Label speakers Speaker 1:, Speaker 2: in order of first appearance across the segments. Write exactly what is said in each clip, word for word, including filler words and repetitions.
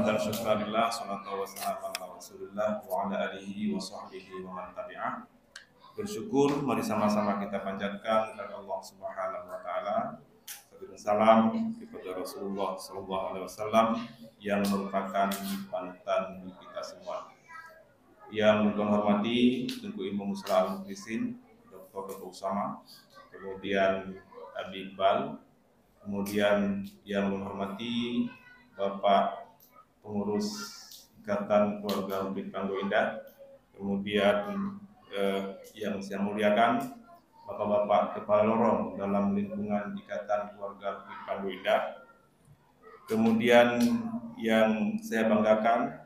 Speaker 1: Hamdan syukurillah, salatu wassalamu ala Rasulillah wa ala alihi wa sahbihi wa man tabi'ah. Bersyukur, mari sama-sama kita panjatkan kepada Allah Subhanahu wa taala. Salam kepada Rasulullah sallallahu alaihi wasallam yang merupakan panutan kita semua. Yang kami hormati Tengku Imam Musra Al-Muklisin, Doktor Dr. Usama, kemudian Abi Iqbal, kemudian yang menghormati Bapak Pengurus Ikatan Keluarga Bukit Banggo Indah, kemudian eh, yang saya muliakan Bapak-bapak kepala lorong dalam lingkungan Ikatan Keluarga Bukit Banggo Indah, kemudian yang saya banggakan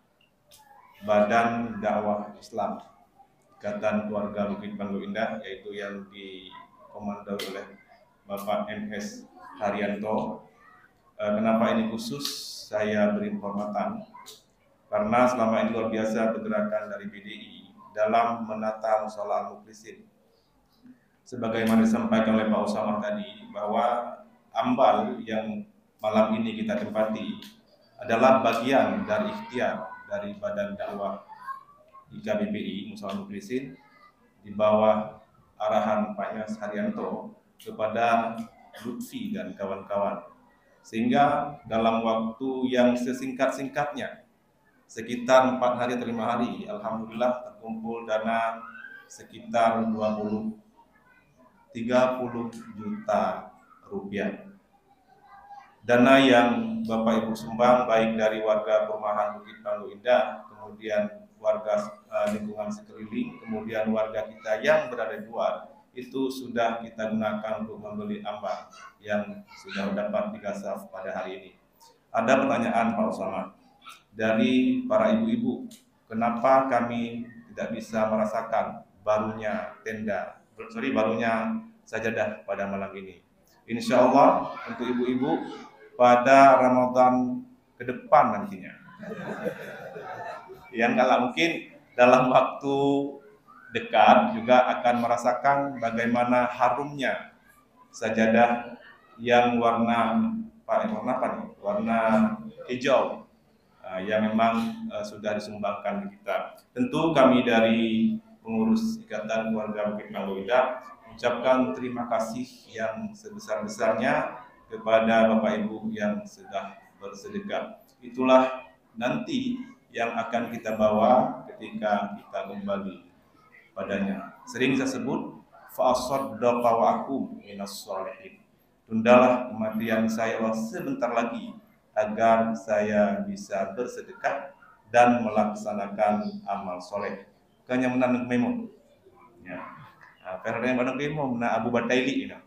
Speaker 1: Badan Dakwah Islam Ikatan Keluarga Bukit Banggo Indah, yaitu yang dikomandoi oleh Bapak M S Haryanto. Kenapa ini khusus saya beri penghormatan? Karena selama ini luar biasa pergerakan dari B D I dalam menata mushola Al-Muklisin. Sebagaimana disampaikan oleh Pak Usama tadi, bahwa ambal yang malam ini kita tempati adalah bagian dari ikhtiar dari Badan Dakwah I K B P I Mushola Al-Muklisin di bawah arahan Pak Yas Haryanto kepada Lutfi dan kawan-kawan. Sehingga dalam waktu yang sesingkat-singkatnya, sekitar empat hari atau lima hari, alhamdulillah terkumpul dana sekitar dua puluh tiga puluh juta rupiah. Dana yang Bapak Ibu sumbang baik dari warga perumahan Bukit Banggo Indah, kemudian warga uh, lingkungan sekeliling, kemudian warga kita yang berada di luar, itu sudah kita gunakan untuk membeli ambal yang sudah dapat digasah pada hari ini. Ada pertanyaan Pak Usama dari para ibu-ibu, kenapa kami tidak bisa merasakan barunya tenda, sorry barunya sajadah pada malam ini? Insya Allah untuk ibu-ibu pada Ramadan ke depan nantinya. Yang kalau mungkin dalam waktu dekat juga akan merasakan bagaimana harumnya sajadah yang warna apa, warna apa nih? Warna hijau uh, yang memang uh, sudah disumbangkan di kita. Tentu kami dari pengurus Ikatan Keluarga Bukit Banggo Indah mengucapkan terima kasih yang sebesar-besarnya kepada Bapak Ibu yang sudah bersedekah. Itulah nanti yang akan kita bawa ketika kita kembali padanya. Sering saya sebut fa'asaddaqa wa akum minas sholihin. Tundalah kematian saya Allah sebentar lagi agar saya bisa bersedekah dan melaksanakan amal soleh. Kanya menanam memon. Ya. Nah, karena yang menanam memon na Abu Bataili ini. Nah,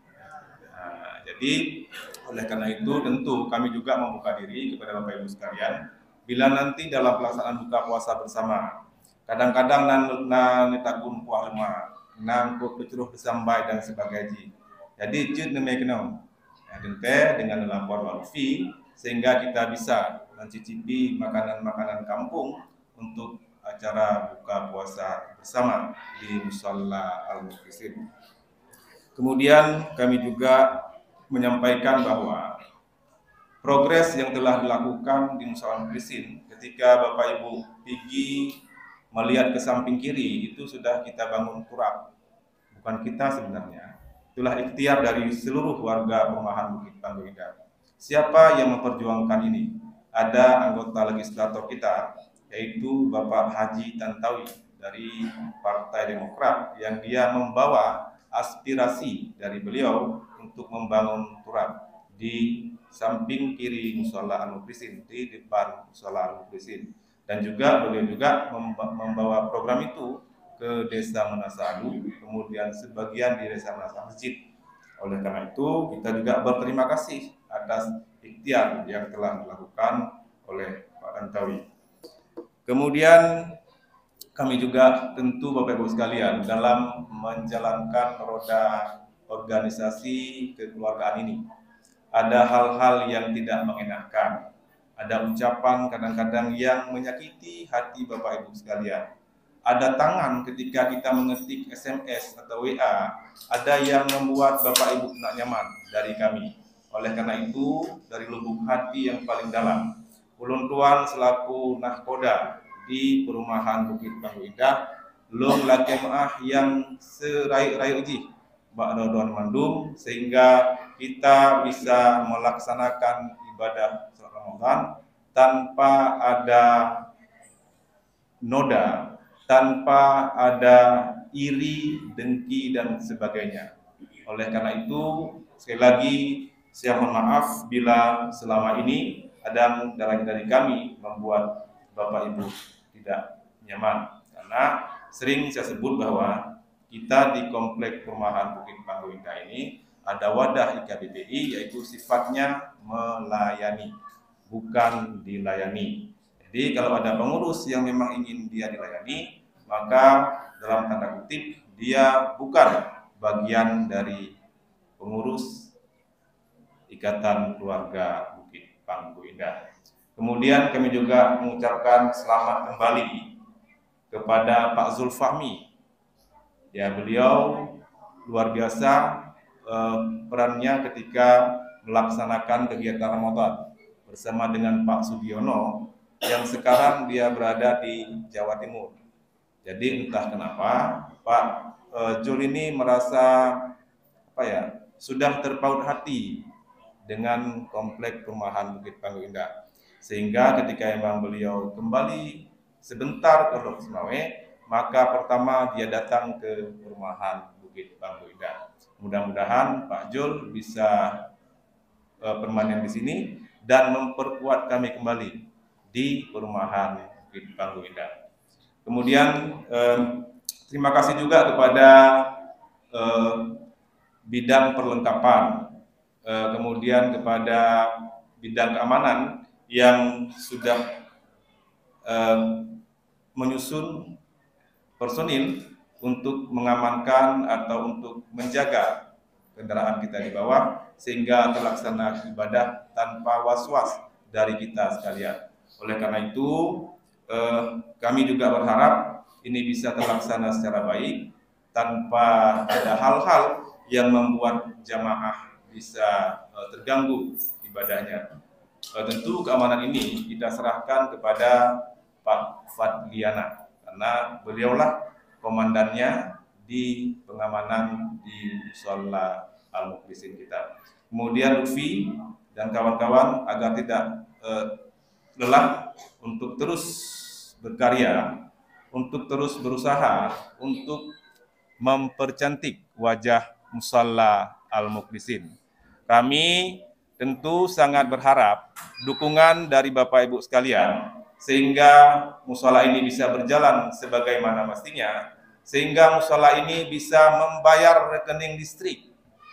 Speaker 1: jadi oleh karena itu tentu kami juga membuka diri kepada Bapak Ibu sekalian bila nanti dalam pelaksanaan buka puasa bersama, kadang-kadang nan nitagun pualma, nang kuturuh besambai dan sebagainya. Jadi jud nemekno, ya dente dengan lapor walufi sehingga kita bisa mencicipi makanan-makanan kampung untuk acara buka puasa bersama di Mushola Al-Muklisin. Kemudian kami juga menyampaikan bahwa progres yang telah dilakukan di Mushola Al-Muklisin ketika Bapak Ibu pergi melihat ke samping kiri itu sudah kita bangun turap. Bukan kita sebenarnya. Itulah ikhtiar dari seluruh warga perumahan Bukit Banggo Indah. Siapa yang memperjuangkan ini? Ada anggota legislator kita, yaitu Bapak Haji Tantawi dari Partai Demokrat yang dia membawa aspirasi dari beliau untuk membangun turap di samping kiri Mushola Al-Muklisin, di depan Mushola Al-Muklisin. Dan juga beliau juga membawa program itu ke Desa Menasadu, kemudian sebagian di Desa Menasa Masjid. Oleh karena itu, kita juga berterima kasih atas ikhtiar yang telah dilakukan oleh Pak Tantawi. Kemudian kami juga tentu Bapak Ibu sekalian dalam menjalankan roda organisasi kekeluargaan ini, ada hal-hal yang tidak mengenakan. Ada ucapan kadang-kadang yang menyakiti hati Bapak Ibu sekalian. Ada tangan ketika kita mengetik S M S atau W A, ada yang membuat Bapak Ibu tidak nyaman dari kami. Oleh karena itu, dari lubuk hati yang paling dalam, Ulun Tuan selaku nahkoda di perumahan Bukit Bangku Indah, long la jemaah yang serai-rai uji Mbak Dodon Mandum, sehingga kita bisa melaksanakan ibadah sholat Ramadan tanpa ada noda, tanpa ada iri, dengki, dan sebagainya. Oleh karena itu, sekali lagi saya mohon maaf bila selama ini ada dari kami membuat Bapak Ibu tidak nyaman, karena sering saya sebut bahwa kita di komplek perumahan Bukit Bangku Indah ini ada wadah I K B P I, yaitu sifatnya melayani, bukan dilayani. Jadi kalau ada pengurus yang memang ingin dia dilayani, maka dalam tanda kutip dia bukan bagian dari pengurus Ikatan Keluarga Bukit Bangku Indah. Kemudian kami juga mengucapkan selamat kembali kepada Pak Zulfahmi. Ya, beliau luar biasa eh, perannya ketika melaksanakan kegiatan Ramadan bersama dengan Pak Sugiono yang sekarang dia berada di Jawa Timur. Jadi entah kenapa Pak eh, Jul ini merasa apa ya, sudah terpaut hati dengan komplek perumahan Bukit Bangku Indah, sehingga ketika memang beliau kembali sebentar ke Lok Semawe, maka pertama dia datang ke perumahan Bukit Bangku Indah. Mudah-mudahan Pak Jul bisa uh, permanen di sini dan memperkuat kami kembali di perumahan Bukit Bangku Indah. Kemudian eh, terima kasih juga kepada eh, bidang perlengkapan, eh, kemudian kepada bidang keamanan yang sudah eh, menyusun personil untuk mengamankan atau untuk menjaga kendaraan kita di bawah sehingga terlaksana ibadah tanpa was-was dari kita sekalian. Oleh karena itu, eh, kami juga berharap ini bisa terlaksana secara baik tanpa ada hal-hal yang membuat jamaah bisa eh, terganggu ibadahnya. Eh, tentu keamanan ini kita serahkan kepada Pak Fadliana, karena beliaulah komandannya di pengamanan di Mushola Al-Mukhlisin kita. Kemudian Lutfi dan kawan-kawan agar tidak eh, lelah untuk terus berkarya, untuk terus berusaha untuk mempercantik wajah Mushola Al-Mukhlisin. Kami tentu sangat berharap dukungan dari Bapak Ibu sekalian sehingga mushola ini bisa berjalan sebagaimana mestinya, sehingga mushola ini bisa membayar rekening listrik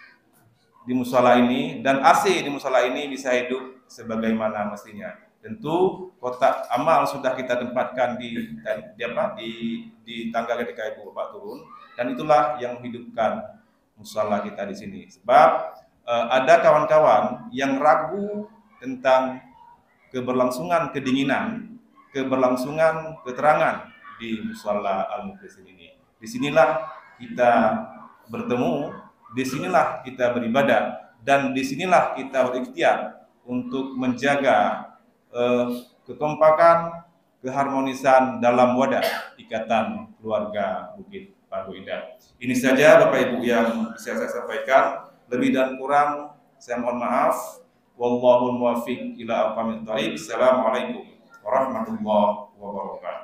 Speaker 1: di mushola ini dan A C di mushola ini bisa hidup sebagaimana mestinya. Tentu kotak amal sudah kita tempatkan di di apa di di tangga ketika Ibu Bapak turun, dan itulah yang menghidupkan mushola kita di sini. Sebab eh, ada kawan-kawan yang ragu tentang keberlangsungan kedinginan, keberlangsungan keterangan di Mushola Al-Mukhlisin ini. Disinilah kita bertemu, disinilah kita beribadah, dan disinilah kita berikhtiar untuk menjaga eh, kekompakan, keharmonisan dalam wadah Ikatan Keluarga Bukit Bangku Indah. Ini saja Bapak Ibu yang bisa saya sampaikan. Lebih dan kurang saya mohon maaf. Wallahul muwaffiq ila aqwamit thoriq. Assalamualaikum warahmatullahi wabarakatuh.